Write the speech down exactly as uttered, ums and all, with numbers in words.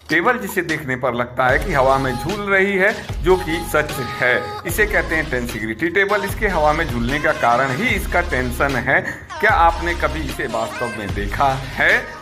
Table जिसे देखने पर लगता है कि हवा में झूल रही है, जो कि सच है। इसे कहते हैं टेंसिग्रिटी टेबल। इसके हवा में झूलने का कारण ही इसका टेंशन है। क्या आपने कभी इसे वास्तव में देखा है?